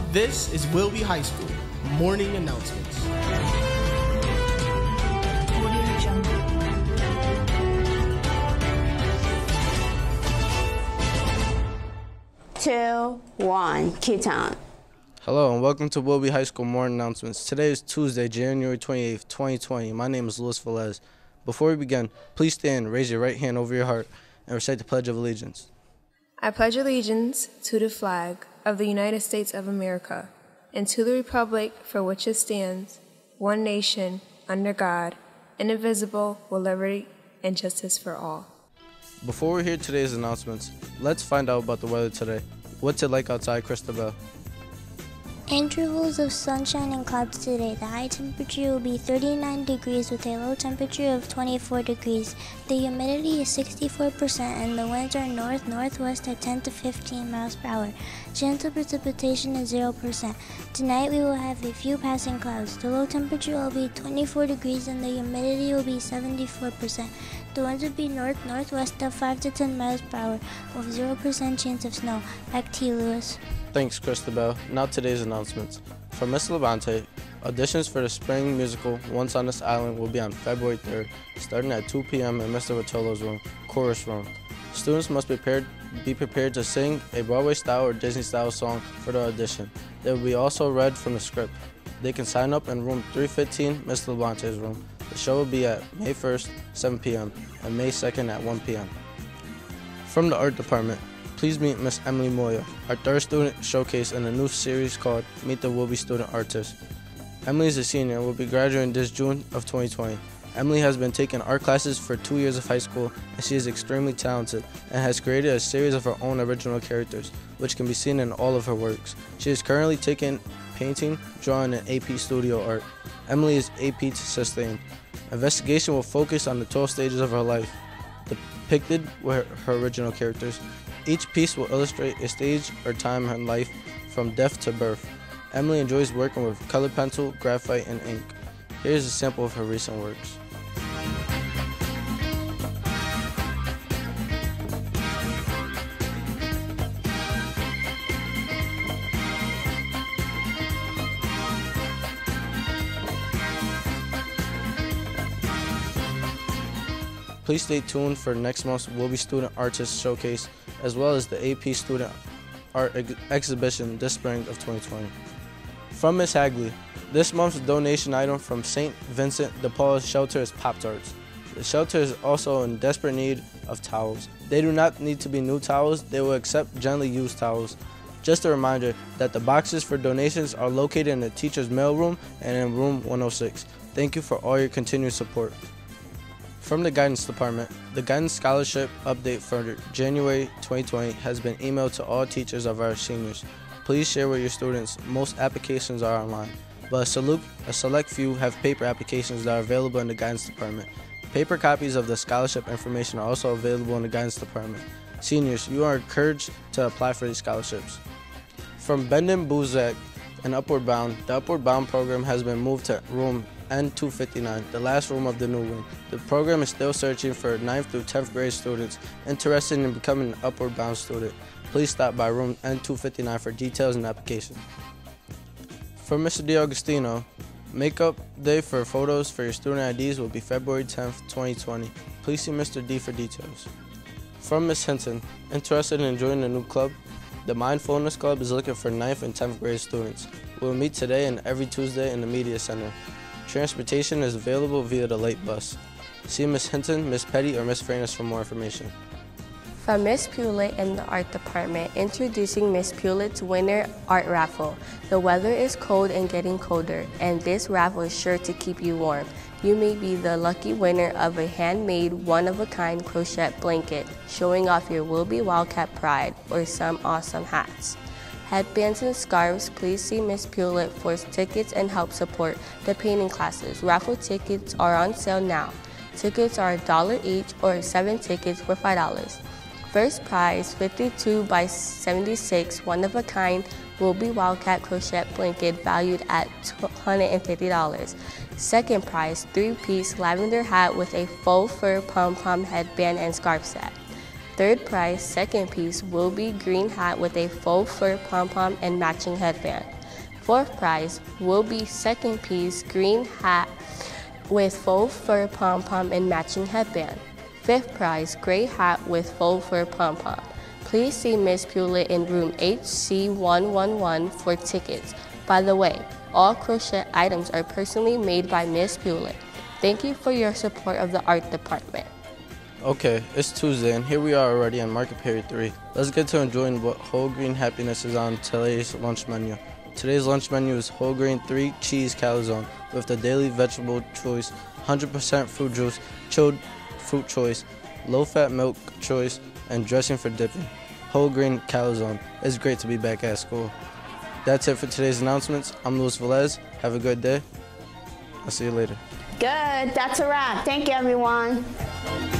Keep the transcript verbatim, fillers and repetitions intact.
This is Wilby High School Morning Announcements. Two, one, Q-Town. Hello and welcome to Wilby High School Morning Announcements. Today is Tuesday, January twenty-eighth, twenty twenty. My name is Luis Velez. Before we begin, please stand, raise your right hand over your heart, and recite the Pledge of Allegiance. I pledge allegiance to the flag of the United States of America and to the republic for which it stands, one nation, under God, indivisible, with liberty and justice for all. Before we hear today's announcements, let's find out about the weather today. What's it like outside, Christabel? Intervals of sunshine and clouds today. The high temperature will be thirty-nine degrees with a low temperature of twenty-four degrees. The humidity is sixty-four percent and the winds are north-northwest at ten to fifteen miles per hour. Chance of precipitation is zero percent. Tonight we will have a few passing clouds. The low temperature will be twenty-four degrees and the humidity will be seventy-four percent. The winds will be north-northwest at five to ten miles per hour with zero percent chance of snow. Back to you, Lewis. Thanks, Christabel. Now today's announcements. For Miss Levante, auditions for the spring musical Once on This Island will be on February third, starting at two p m in Mister Rotolo's room, chorus room. Students must be prepared, be prepared to sing a Broadway-style or Disney-style song for the audition. They will be also read from the script. They can sign up in room three fifteen, Miss Levante's room. The show will be at May first, seven p m and May second at one p m From the art department, please meet Miss Emily Moya, our third student showcase in a new series called Meet the Wilby Student Artist. Emily is a senior and will be graduating this June of twenty twenty. Emily has been taking art classes for two years of high school, and she is extremely talented and has created a series of her own original characters, which can be seen in all of her works. She is currently taking painting, drawing, and A P studio art. Emily is A P Sustained. Investigation will focus on the twelve stages of her life, depicted with her original characters. Each piece will illustrate a stage or time in her life from death to birth. Emily enjoys working with colored pencil, graphite, and ink. Here's a sample of her recent works. Please stay tuned for next month's Wilby Student Artist Showcase, as well as the A P Student Art ex Exhibition this spring of twenty twenty. From Miss Hagley, this month's donation item from Saint Vincent de Paul's shelter is Pop-Tarts. The shelter is also in desperate need of towels. They do not need to be new towels, they will accept gently used towels. Just a reminder that the boxes for donations are located in the teacher's mailroom and in room one oh six. Thank you for all your continued support. From the Guidance Department, the Guidance Scholarship update for January twenty twenty has been emailed to all teachers of our seniors. Please share with your students. Most applications are online, but a, salute, a select few have paper applications that are available in the Guidance Department. Paper copies of the scholarship information are also available in the Guidance Department. Seniors, you are encouraged to apply for these scholarships. From Bendon Buzak and Upward Bound, the Upward Bound program has been moved to room N two fifty-nine, the last room of the new wing. The program is still searching for ninth through tenth grade students interested in becoming an Upward Bound student. Please stop by room N two fifty-nine for details and application. For Mister DiAugustino, makeup day for photos for your student I Ds will be February tenth, twenty twenty. Please see Mister D for details. From Miss Hinton, interested in joining a new club? The Mindfulness Club is looking for ninth and tenth grade students. We will meet today and every Tuesday in the Media Center. Transportation is available via the late bus. See Miss Hinton, Miss Petty, or Miss Freinas for more information. From Miss Pewlett in the Art Department, introducing Miss Pewlett's Winter Art Raffle. The weather is cold and getting colder, and this raffle is sure to keep you warm. You may be the lucky winner of a handmade, one-of-a-kind crochet blanket, showing off your Wilby Wildcat pride, or some awesome hats. Headbands and scarves, please see Miss Pewlett for tickets and help support the painting classes. Raffle tickets are on sale now. Tickets are a dollar each or seven tickets for five dollars. First prize, fifty-two by seventy-six, one-of-a-kind Wilby Wildcat crochet blanket valued at two hundred fifty dollars. Second prize, three-piece lavender hat with a faux fur pom-pom headband and scarf set. Third prize, second piece, Wilby green hat with a faux fur pom-pom and matching headband. Fourth prize will be second piece green hat with faux fur pom-pom and matching headband. Fifth prize, gray hat with faux fur pom-pom. Please see Miz Pulit in room H C one one one for tickets. By the way, all crochet items are personally made by Miz Pulit. Thank you for your support of the art department. Okay, it's Tuesday and here we are already on market period three. Let's get to enjoying what whole grain happiness is on today's lunch menu. Today's lunch menu is whole grain three cheese calzone with the daily vegetable choice, one hundred percent fruit juice, chilled fruit choice, low-fat milk choice, and dressing for dipping. Whole grain calzone. It's great to be back at school. That's it for today's announcements. I'm Luis Velez. Have a good day. I'll see you later. Good. That's a wrap. Thank you, everyone.